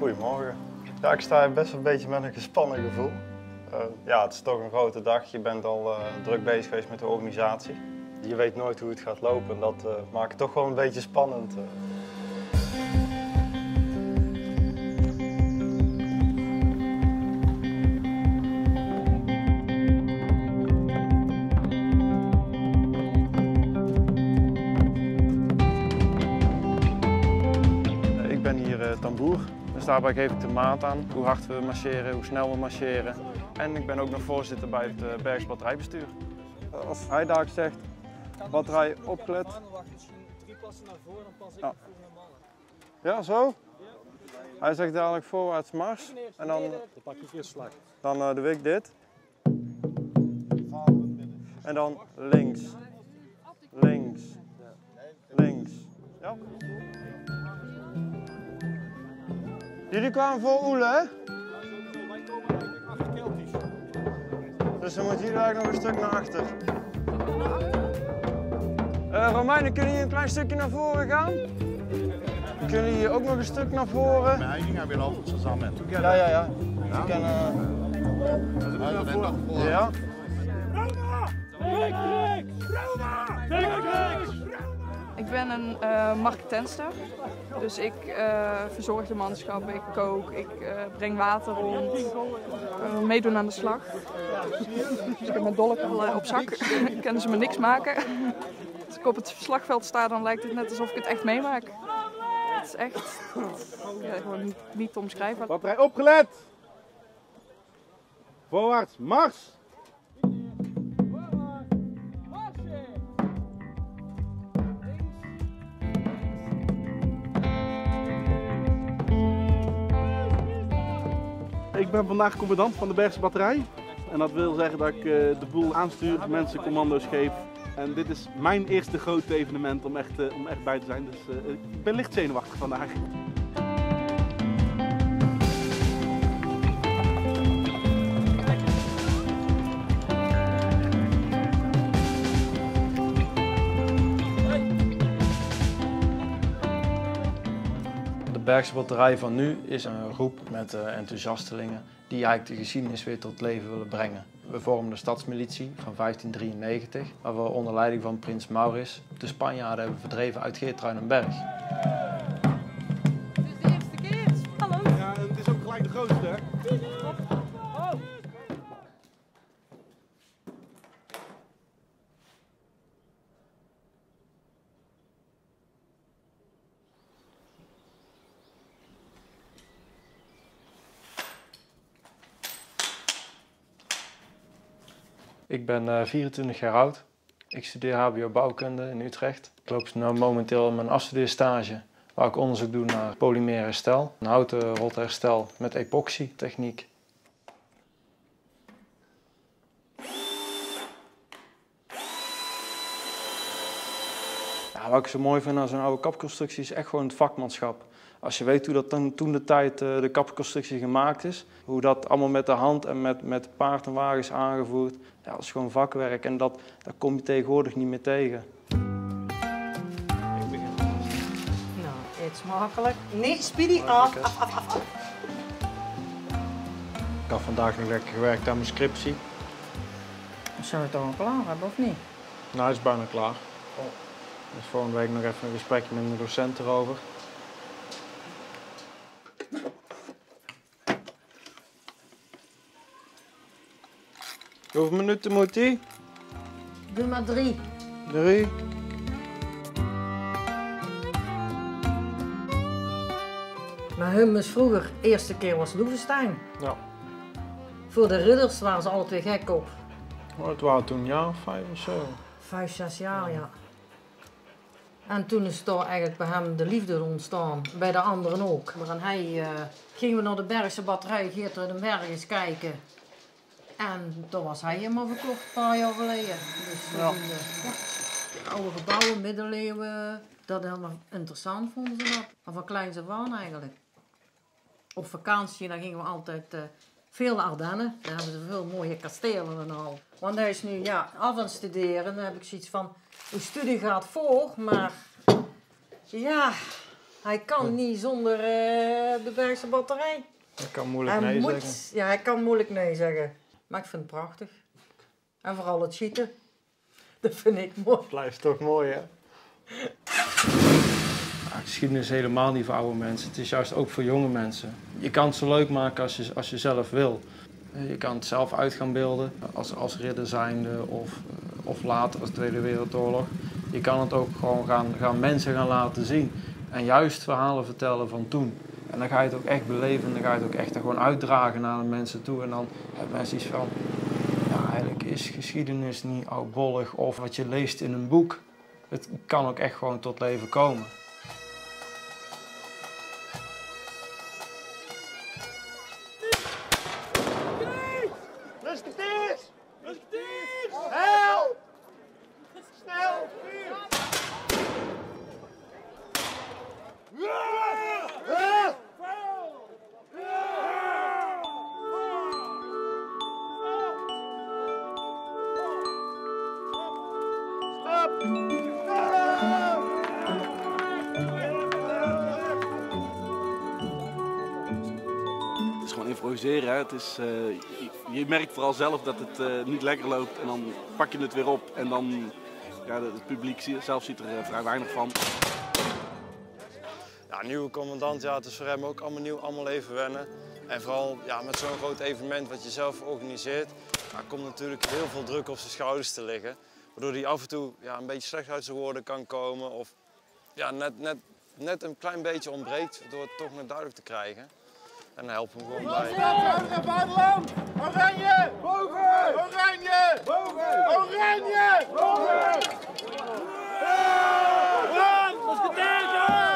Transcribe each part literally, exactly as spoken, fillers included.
Goedemorgen. Ja, ik sta hier best een beetje met een gespannen gevoel. Uh, ja, het is toch een grote dag. Je bent al uh, druk bezig geweest met de organisatie. Je weet nooit hoe het gaat lopen en dat uh, maakt het toch wel een beetje spannend. Uh. Ik ben hier uh, tamboer. Dus daarbij geef ik de maat aan, hoe hard we marcheren, hoe snel we marcheren. En ik ben ook nog voorzitter bij het uh, Bergse batterijbestuur. Als hij daar zegt, batterij opgelet. Drie passen naar voren, dan pas ik Ja. voor naar mannen. Ja, zo? Hij zegt dadelijk voorwaarts mars. En dan, Dan pak ik eerst slag. dan uh, doe ik dit. En dan links. Links. Links. Ja? Jullie kwamen voor Oele, hè? Wij komen eigenlijk achter Keltisch. Dus dan moeten jullie eigenlijk nog een stuk naar achter. Uh, Romeinen, kunnen jullie een klein stukje naar voren gaan? Kunnen jullie ook nog een stuk naar voren? Mijn eigen gaan we lopen samen. Ja, ja, ja. We kunnen... Ja. Ik ben een uh, marketenster, dus ik uh, verzorg de manschappen, ik kook, ik uh, breng water rond, uh, meedoen aan de slag. Dus ik heb mijn dolk al uh, op zak, kunnen ze me niks maken. Als ik op het slagveld sta, dan lijkt het net alsof ik het echt meemaak. Het is echt ja, gewoon niet, niet te omschrijven. Batterij opgelet! Voorwaarts, mars! Ik ben vandaag commandant van de Bergse batterij. En dat wil zeggen dat ik uh, de boel aanstuur, de mensen commando's geef. En dit is mijn eerste grote evenement om echt, uh, om echt bij te zijn. Dus uh, ik ben licht zenuwachtig vandaag. De Bergse batterij van nu is een groep met uh, enthousiastelingen die eigenlijk de geschiedenis weer tot leven willen brengen. We vormen de stadsmilitie van vijftien drieënnegentig, waar we onder leiding van prins Maurits de Spanjaarden hebben verdreven uit Geertruidenberg. Het is de eerste keer. Hallo. Ja, en het is ook gelijk de grootste, hè? Oh. Ik ben uh, vierentwintig jaar oud. Ik studeer H B O bouwkunde in Utrecht. Ik loop nu momenteel mijn afstudeerstage waar ik onderzoek doe naar polymeerherstel. Een houten rotherstel met epoxy techniek. Ja, wat ik zo mooi vind aan zo'n oude kapconstructie is echt gewoon het vakmanschap. Als je weet hoe dat dan, toen de tijd uh, de kapconstructie gemaakt is, hoe dat allemaal met de hand en met, met paard en wagen is aangevoerd, ja, dat is gewoon vakwerk en dat, dat kom je tegenwoordig niet meer tegen. Nou, eet smakelijk. Nee, Speedy, af, af, af, af. Ik had vandaag nog lekker gewerkt aan mijn scriptie. Zou je het al klaar hebben of niet? Nou, het is bijna klaar. Dus volgende week nog even een gesprekje met mijn docent erover. Hoeveel minuten moet die? Doe maar drie. Drie. Maar hummus vroeger, de eerste keer was Loevestein. Ja. Voor de ridders waren ze alle twee gek op. Oh, het waren toen een jaar of vijf of zo. Vijf, zes jaar, ja. En toen is er eigenlijk bij hem de liefde ontstaan, bij de anderen ook. Maar en hij uh, gingen we naar de Bergse batterij, Geertruidenberg eens kijken. En toen was hij helemaal verkocht, een paar jaar geleden. Dus Ja. toen, uh, ja, oude gebouwen, middeleeuwen, dat helemaal interessant vonden ze dat. Maar van kleins af aan eigenlijk. Op vakantie, dan gingen we altijd uh, veel naar Ardennen. Daar hebben ze veel mooie kastelen en al. Want hij is nu ja, af aan het studeren. Dan heb ik zoiets van, uw studie gaat voor, maar ja, Hij kan niet zonder uh, de Bergse batterij. Ik kan moeilijk hij nee moet, zeggen. Ja, hij kan moeilijk nee zeggen. Maar ik vind het prachtig. En vooral het schieten. Dat vind ik mooi. Blijft toch mooi, hè? Ja, geschiedenis is helemaal niet voor oude mensen. Het is juist ook voor jonge mensen. Je kan het zo leuk maken als je, als je zelf wil. Je kan het zelf uit gaan beelden, als, als ridder zijnde of, of later als Tweede Wereldoorlog. Je kan het ook gewoon gaan, gaan mensen gaan laten zien. En juist verhalen vertellen van toen. En dan ga je het ook echt beleven en dan ga je het ook echt er gewoon uitdragen naar de mensen toe. En dan hebben mensen iets van, ja, eigenlijk is geschiedenis niet oudbollig of wat je leest in een boek. Het kan ook echt gewoon tot leven komen. Musketeers! Musketeers! Help! Snel! Het is gewoon improviseren. Hè. Het is, uh, je, je merkt vooral zelf dat het uh, niet lekker loopt en dan pak je het weer op en dan ja, het publiek zelf ziet er uh, vrij weinig van. Ja, nieuwe commandant, ja, het is voor hem ook allemaal nieuw, allemaal even wennen. En vooral ja, met zo'n groot evenement wat je zelf organiseert, ja, komt natuurlijk heel veel druk op zijn schouders te liggen. Waardoor hij af en toe ja, een beetje slecht uit zijn woorden kan komen of ja, net, net, net een klein beetje ontbreekt door het toch net duidelijk te krijgen. En dan helpen we hem gewoon bij. Buitenland! Oranje! Boven! Oranje! Boven! Oranje! Boven! Brand! Musketeers!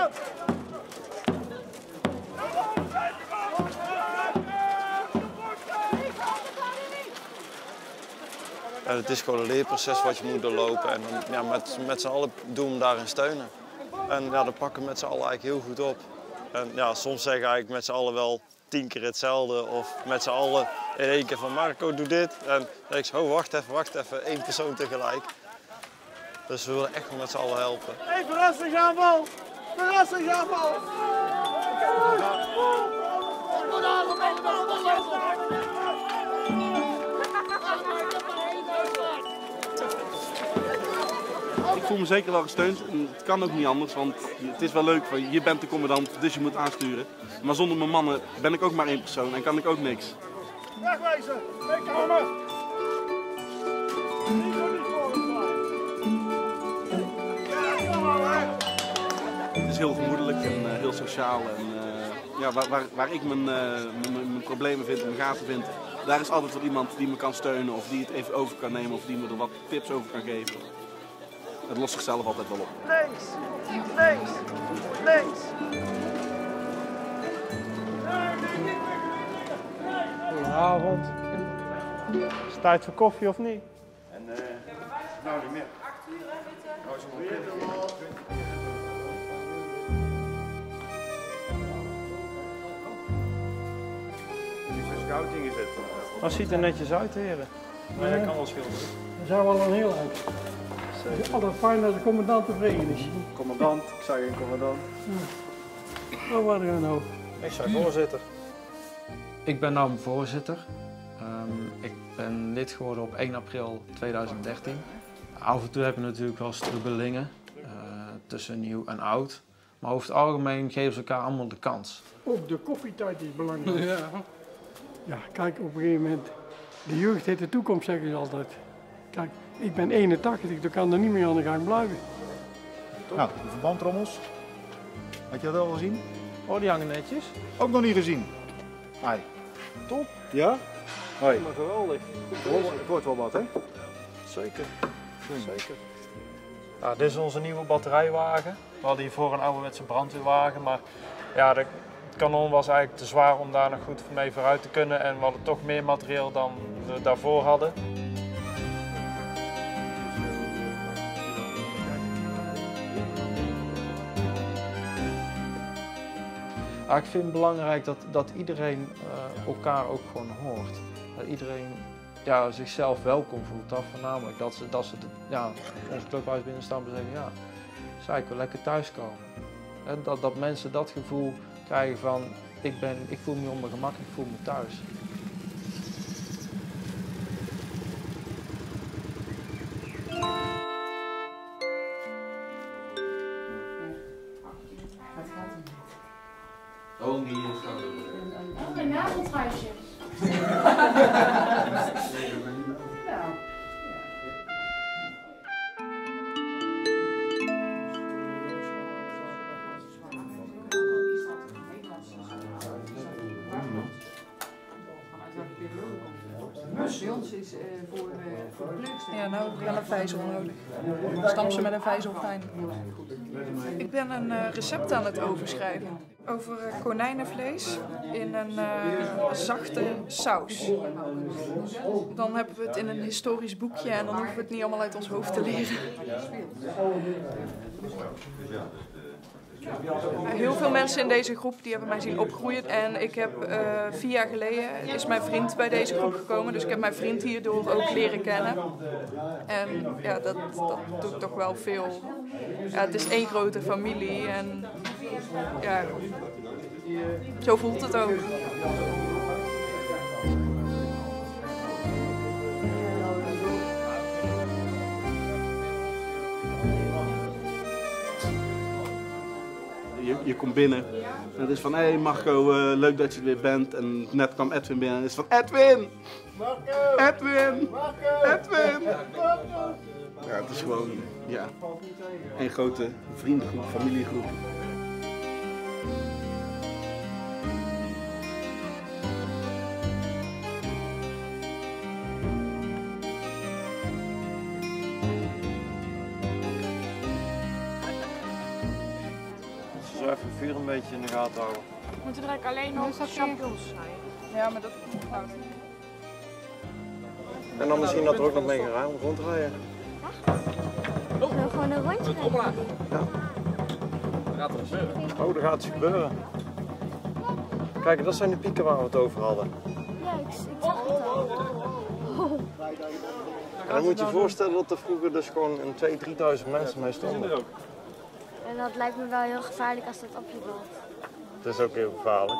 Ja, het is gewoon een leerproces wat je moet doorlopen en dan, ja, met, met z'n allen doen we hem daarin steunen. En ja, dan pakken we met z'n allen eigenlijk heel goed op. En ja, soms zeggen eigenlijk met z'n allen wel tien keer hetzelfde of met z'n allen in één keer van Marco doe dit. En dan denk ik, oh wacht even, wacht even, één persoon tegelijk. Dus we willen echt wel met z'n allen helpen. Hey, verrassingsaanval! Verrassingsaanval! Ik voel me zeker wel gesteund en het kan ook niet anders, want het is wel leuk van je bent de commandant, dus je moet aansturen. Maar zonder mijn mannen ben ik ook maar één persoon en kan ik ook niks. Wegwezen! Wegkomen! Het is heel gemoedelijk en uh, heel sociaal en uh, ja, waar, waar, waar ik mijn, uh, mijn, mijn problemen vind en mijn gaten vind, daar is altijd wel iemand die me kan steunen of die het even over kan nemen of die me er wat tips over kan geven. Het lost zichzelf altijd wel op. Links! Links! Links! Goedenavond. Is het tijd voor koffie of niet? En uh, nou niet meer. Nou is het weer Die is een scouting gezet. Dat ziet er netjes uit, heren. Maar jij kan wel schilderen. Dat zou wel een heel uit. Het is altijd fijn dat de commandant tevreden is. Commandant, ik zei geen commandant. Wat waren we nou? Ik zei voorzitter. Ik ben nu voorzitter. Um, ik ben lid geworden op één april tweeduizend dertien. Af en toe hebben we natuurlijk wel strubbelingen uh, tussen nieuw en oud. Maar over het algemeen geven ze elkaar allemaal de kans. Ook de koffietijd is belangrijk. Ja. Ja, kijk, op een gegeven moment, de jeugd heeft de toekomst, zeggen ze altijd. Kijk, ik ben eenentachtig, dan kan er niet meer aan de gang blijven. Nou, de verbandtrommels. Had je dat al gezien? Oh, die hangen netjes. Ook nog niet gezien. Hoi. Top. Ja? Hoi. Maar geweldig. Het wordt wel wat, hè? Zeker. Zeker. Nou, dit is onze nieuwe batterijwagen. We hadden hiervoor een ouderwetse brandweerwagen, maar ja, de kanon was eigenlijk te zwaar om daar nog goed mee vooruit te kunnen. En we hadden toch meer materieel dan we daarvoor hadden. Ja, ik vind het belangrijk dat, dat iedereen uh, elkaar ook gewoon hoort. Dat iedereen ja, zichzelf welkom voelt. Dat voornamelijk. Dat ze, dat ze de, ja, ons clubhuis binnenstaan en zeggen, ja, zij wil lekker thuiskomen. En dat, dat mensen dat gevoel krijgen van, ik, ben, ik voel me op mijn gemak, ik voel me thuis. Oh, die is dan Oh, een naveltruisje. Bij ons is uh, voor, uh, voor de pleegster. Ja, nou heb ik wel een vijzel nodig. Stamp ze met een vijzel fijn. Ik ben een uh, recept aan het overschrijven. Over uh, konijnenvlees in een uh, zachte saus. Dan hebben we het in een historisch boekje en dan hoeven we het niet allemaal uit ons hoofd te leren. Heel veel mensen in deze groep die hebben mij zien opgroeien en ik heb uh, vier jaar geleden is mijn vriend bij deze groep gekomen, dus ik heb mijn vriend hierdoor ook leren kennen. En ja, dat, dat doet toch wel veel. Ja, het is één grote familie en ja, zo voelt het ook. Je, je komt binnen en het is van, hé hey Marco, uh, leuk dat je er weer bent. En net kwam Edwin binnen en het is van, Edwin! Marco! Edwin! Marco! Edwin! Marco! Ja, het is gewoon, ja, een grote vriendengroep, familiegroep. Zo even het vuur een beetje in de gaten houden. Moeten we er alleen nog champignons snijden? Ja, maar dat nou. En dan misschien dat er ook nog mee gaan rondrijden. Zullen we gewoon een rondje rijden? Ja. Oh, er gaat iets gebeuren. Kijk, dat zijn de pieken waar we het over hadden. Ja, ik, ik zag het al. Oh. En dan moet je je voorstellen dat er vroeger dus gewoon een tweeduizend, drieduizend mensen mee stonden. En dat lijkt me wel heel gevaarlijk als dat op je valt. Dat is ook heel gevaarlijk.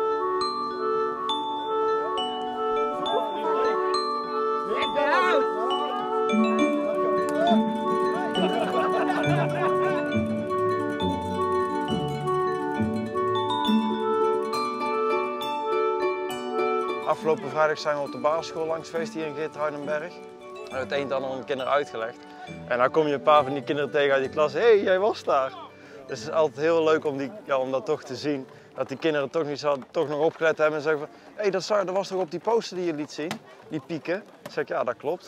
Afgelopen vrijdag zijn we op de basisschool langs geweest hier in Geertruidenberg. En het een en ander aan de kinderen uitgelegd. En dan kom je een paar van die kinderen tegen uit je klas. Hé, hey, jij was daar. Dus het is altijd heel leuk om, die, ja, om dat toch te zien. Dat die kinderen toch, niet zo, toch nog opgelet hebben en zeggen van... Hé, hey, dat, dat was toch op die poster die je liet zien? Die pieken. Dan zeg ik, ja, dat klopt.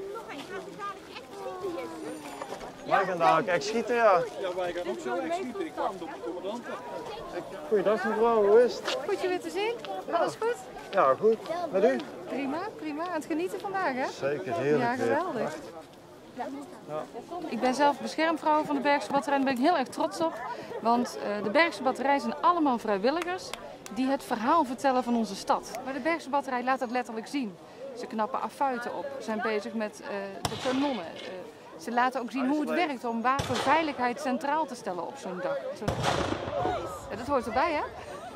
Wij gaan dadelijk echt schieten, ja. Ja, wij gaan ook zo echt schieten. Ik wacht op de commandanten. Goeiedag mevrouw, hoe is het? Goed je weer te zien. Alles goed? Ja, goed. Met u? Prima, prima. Aan het genieten vandaag, hè? Zeker, heerlijk. Ja, geweldig. Ja. Ik ben zelf beschermvrouw van de Bergse Batterij en daar ben ik heel erg trots op. Want uh, de Bergse Batterij zijn allemaal vrijwilligers die het verhaal vertellen van onze stad. Maar de Bergse Batterij laat dat letterlijk zien. Ze knappen affuiten op, zijn bezig met uh, de kanonnen. Uh, ze laten ook zien hoe het werkt om wapenveiligheid centraal te stellen op zo'n dag. Zo ja, dat hoort erbij, hè?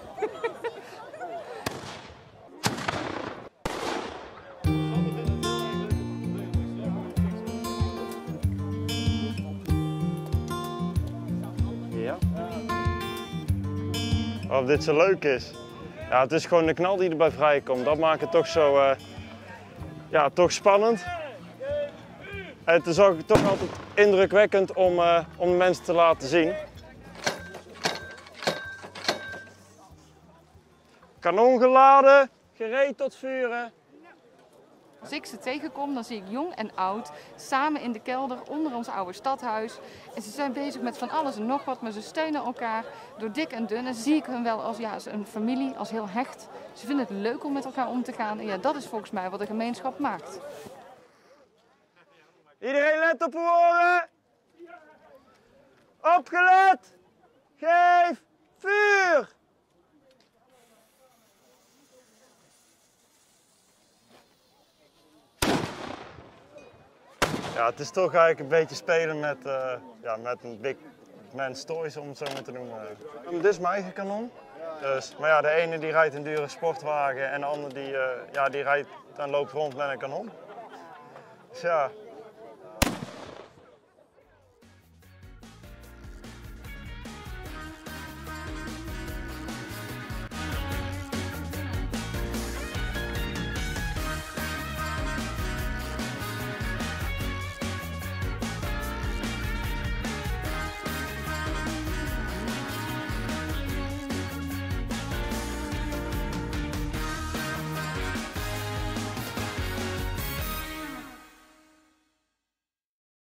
Ja. Of dit zo leuk is. Ja, het is gewoon de knal die erbij vrijkomt. Dat maakt het toch zo, uh, ja, toch spannend. En het is ook toch altijd indrukwekkend om, uh, om de mensen te laten zien. Kanon geladen, gereed tot vuren. Als ik ze tegenkom, dan zie ik jong en oud samen in de kelder onder ons oude stadhuis. En ze zijn bezig met van alles en nog wat, maar ze steunen elkaar door dik en dun. En zie ik hun wel als, ja, als een familie, als heel hecht. Ze vinden het leuk om met elkaar om te gaan. En ja, dat is volgens mij wat een gemeenschap maakt. Iedereen let op uw oren. Opgelet. Geef vuur. Ja, het is toch eigenlijk een beetje spelen met, uh, ja, met, een big, Men's Toys, om het zo maar te noemen. Dit is mijn eigen kanon. Dus, maar ja, de ene die rijdt een dure sportwagen en de andere die, uh, ja, die rijdt en loopt rond met een kanon. Dus ja,